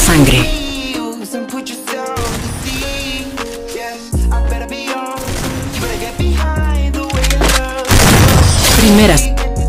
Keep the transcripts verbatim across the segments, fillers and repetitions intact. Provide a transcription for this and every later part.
sangre. Primeras.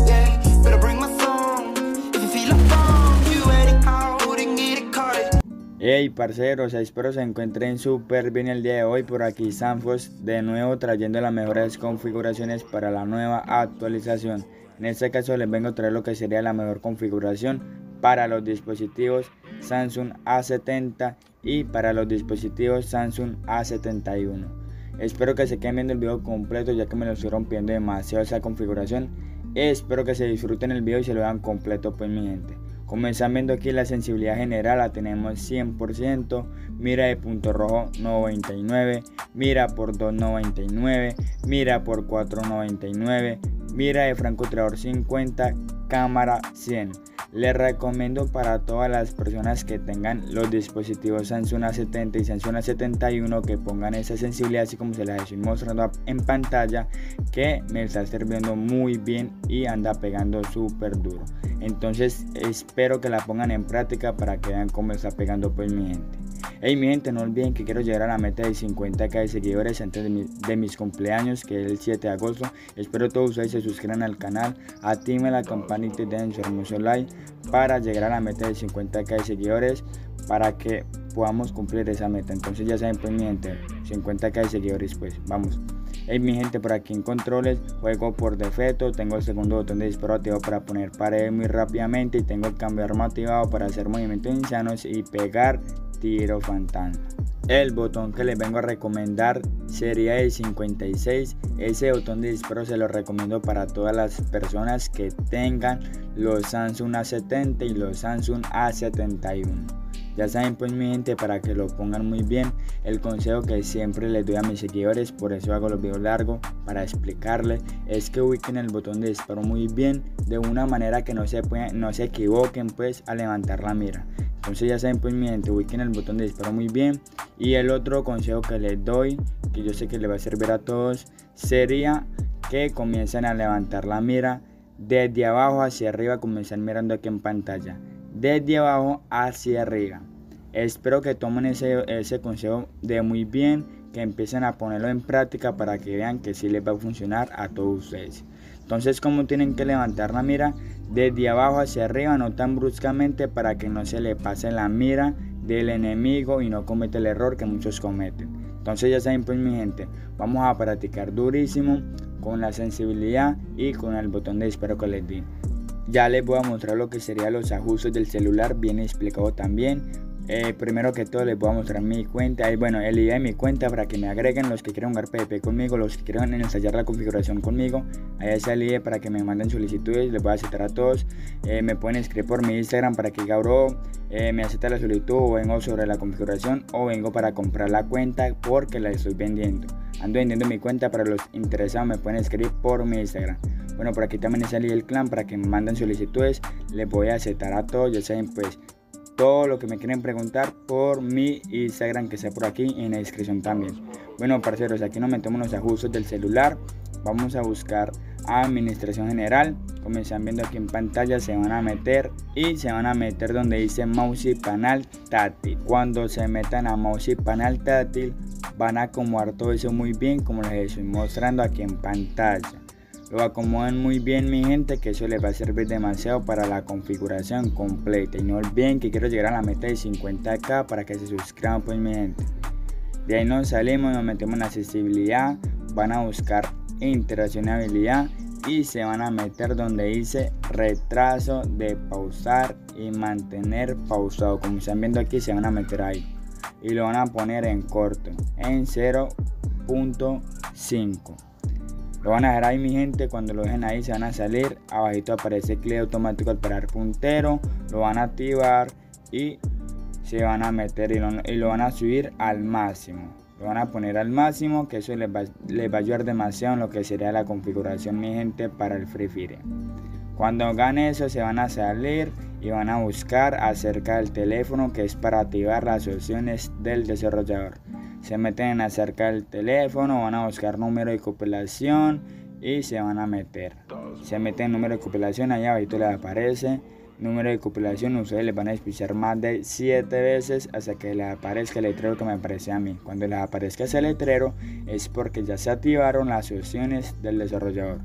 Hey parceros, espero se encuentren súper bien el día de hoy. Por aquí Sanfos de nuevo trayendo las mejores configuraciones para la nueva actualización. En este caso les vengo a traer lo que sería la mejor configuración para los dispositivos Samsung A setenta y para los dispositivos Samsung A setenta y uno. Espero que se queden viendo el video completo, ya que me lo estoy rompiendo demasiado esa configuración. Espero que se disfruten el video y se lo vean completo, pues mi gente. Comenzando viendo aquí la sensibilidad general, la tenemos cien por ciento, mira de punto rojo noventa y nueve, mira por dos noventa y nueve, mira por cuatro noventa y nueve, mira de francotirador cincuenta, cámara cien. Les recomiendo para todas las personas que tengan los dispositivos Samsung A setenta y Samsung A setenta y uno que pongan esa sensibilidad así como se las estoy mostrando en pantalla, que me está sirviendo muy bien y anda pegando súper duro. Entonces espero que la pongan en práctica para que vean cómo está pegando, pues mi gente. Hey mi gente, no olviden que quiero llegar a la meta de cincuenta k de seguidores antes de, mi, de mis cumpleaños, que es el siete de agosto. Espero todos ustedes se suscriban al canal, activen la campanita y den su hermoso like para llegar a la meta de cincuenta k de seguidores, para que podamos cumplir esa meta. Entonces ya saben, pues mi gente, cincuenta k de seguidores, pues vamos. Hey mi gente, por aquí en controles juego por defecto, tengo el segundo botón de disparo activado para poner pared muy rápidamente y tengo el cambio de arma activado para hacer movimientos insanos y pegar tiro fantasma. El botón que les vengo a recomendar sería el cincuenta y seis. Ese botón de disparo se lo recomiendo para todas las personas que tengan los Samsung A setenta y los Samsung A setenta y uno. Ya saben, pues mi gente, para que lo pongan muy bien, el consejo que siempre les doy a mis seguidores, por eso hago los videos largos para explicarles, es que ubiquen el botón de disparo muy bien, de una manera que no se, pueden, no se equivoquen pues a levantar la mira. Entonces ya saben, pues mi gente, ubiquen el botón de disparo muy bien. Y el otro consejo que les doy, que yo sé que les va a servir a todos, sería que comiencen a levantar la mira desde abajo hacia arriba, comiencen mirando aquí en pantalla, desde abajo hacia arriba. Espero que tomen ese, ese consejo de muy bien, que empiecen a ponerlo en práctica para que vean que sí les va a funcionar a todos ustedes. Entonces, como tienen que levantar la mira desde abajo hacia arriba, no tan bruscamente, para que no se le pase la mira del enemigo y no cometa el error que muchos cometen. Entonces ya saben, pues mi gente, vamos a practicar durísimo con la sensibilidad y con el botón de disparo que les di. Ya les voy a mostrar lo que serían los ajustes del celular, bien explicado también. Eh, primero que todo les voy a mostrar mi cuenta y bueno, el I D de mi cuenta para que me agreguen los que quieran jugar P V P conmigo, los que quieran ensayar la configuración conmigo. Ahí está el I D para que me manden solicitudes, les voy a aceptar a todos. Eh, me pueden escribir por mi Instagram para que diga bro, eh, me acepta la solicitud, o vengo sobre la configuración, o vengo para comprar la cuenta porque la estoy vendiendo. Ando vendiendo mi cuenta, para los interesados me pueden escribir por mi Instagram. Bueno, por aquí también está el I D del clan para que me manden solicitudes, les voy a aceptar a todos. Ya saben, pues todo lo que me quieren preguntar por mi Instagram, que está por aquí en la descripción también. Bueno parceros, aquí nos metemos los ajustes del celular. Vamos a buscar administración general. Como están viendo aquí en pantalla, se van a meter y se van a meter donde dice mouse y panel táctil. Cuando se metan a mouse y panel táctil, van a acomodar todo eso muy bien, como les estoy mostrando aquí en pantalla. Lo acomodan muy bien mi gente, que eso les va a servir demasiado para la configuración completa. Y no olviden que quiero llegar a la meta de cincuenta k para que se suscriban, pues mi gente. De ahí nos salimos, nos metemos en accesibilidad, van a buscar interacción y habilidad y se van a meter donde dice retraso de pausar y mantener pausado. Como están viendo aquí, se van a meter ahí y lo van a poner en corto, en cero punto cinco. Lo van a dejar ahí mi gente. Cuando lo dejen ahí se van a salir, abajito aparece clic automático al parar puntero, lo van a activar y se van a meter y lo, y lo van a subir al máximo, lo van a poner al máximo, que eso les va, les va a ayudar demasiado en lo que sería la configuración mi gente para el Free Fire. Cuando hagan eso se van a salir y van a buscar acerca del teléfono, que es para activar las opciones del desarrollador. Se meten acerca del teléfono, van a buscar número de compilación y se van a meter. Se meten número de compilación, ahí abajito les aparece. número de copilación, ustedes les van a despachar más de siete veces hasta que les aparezca el letrero que me aparece a mí. Cuando les aparezca ese letrero es porque ya se activaron las opciones del desarrollador.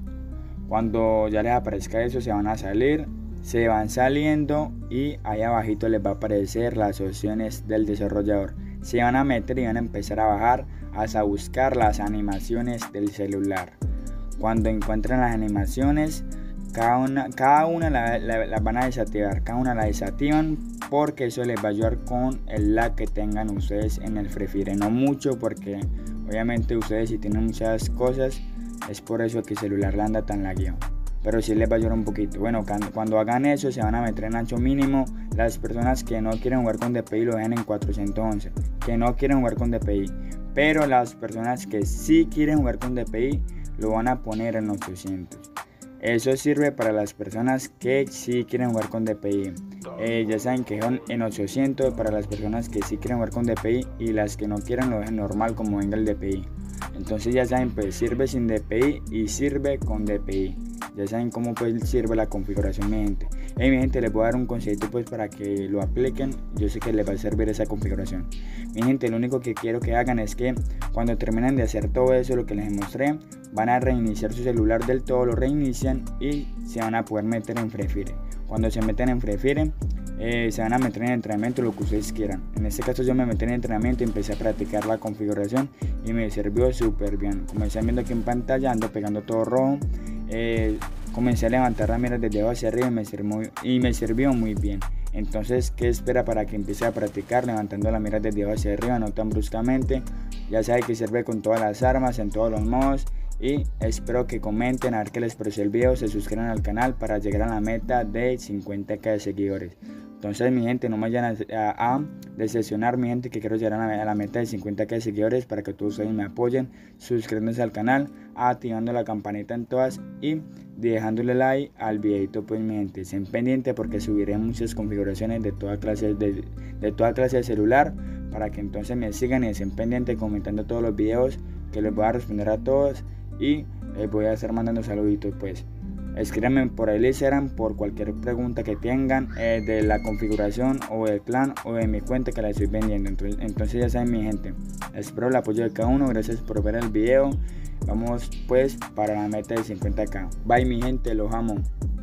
Cuando ya les aparezca eso, se van a salir, se van saliendo y ahí abajito les va a aparecer las opciones del desarrollador. Se van a meter y van a empezar a bajar hasta buscar las animaciones del celular. Cuando encuentren las animaciones, cada una, cada una las la, la van a desactivar, cada una la desactivan porque eso les va a ayudar con el lag que tengan ustedes en el Free Fire. No mucho, porque obviamente ustedes si tienen muchas cosas es por eso que el celular le anda tan lagueado, pero sí les va a ayudar un poquito. Bueno, cuando, cuando hagan eso se van a meter en ancho mínimo. Las personas que no quieren jugar con D P I lo dejan en cuatrocientos once, que no quieren jugar con D P I, pero las personas que sí quieren jugar con D P I lo van a poner en ochocientos. Eso sirve para las personas que sí quieren jugar con D P I. Eh, ya saben que son en ochocientos para las personas que sí quieren jugar con D P I, y las que no quieran lo dejan normal como venga el D P I. Entonces ya saben, pues sirve sin D P I y sirve con D P I. Ya saben cómo pues sirve la configuración, mi gente. Hey, mi gente, les voy a dar un consejito pues para que lo apliquen. Yo sé que les va a servir esa configuración. Mi gente, lo único que quiero que hagan es que cuando terminen de hacer todo eso, lo que les mostré, van a reiniciar su celular del todo, lo reinician y se van a poder meter en Free Fire. Cuando se meten en Free Fire, eh, se van a meter en entrenamiento, lo que ustedes quieran. En este caso yo me metí en entrenamiento y empecé a practicar la configuración y me sirvió súper bien. Como están viendo aquí en pantalla, ando pegando todo rojo. Eh, comencé a levantar la mira desde abajo hacia arriba y me, sirvió, y me sirvió muy bien. Entonces, ¿qué espera para que empiece a practicar levantando la mira desde abajo hacia arriba, no tan bruscamente? Ya sabe que sirve con todas las armas, en todos los modos. Y espero que comenten a ver qué les pareció el video, se suscriban al canal para llegar a la meta de cincuenta k de seguidores. Entonces, mi gente, no me vayan a, a, a decepcionar, mi gente, que quiero llegar a la, a la meta de cincuenta k de seguidores para que todos ustedes me apoyen, suscribiéndose al canal, activando la campanita en todas y dejándole like al videito. Pues, mi gente, estén pendientes porque subiré muchas configuraciones de toda clase de, de toda clase de celular, para que entonces me sigan y estén pendientes comentando todos los videos, que les voy a responder a todos y les voy a estar mandando saluditos. Pues escríbanme por el Instagram por cualquier pregunta que tengan eh, de la configuración o del clan o de mi cuenta que la estoy vendiendo. Entonces, entonces ya saben, mi gente, espero el apoyo de cada uno. Gracias por ver el video. Vamos pues para la meta de cincuenta k. Bye, mi gente, los amo.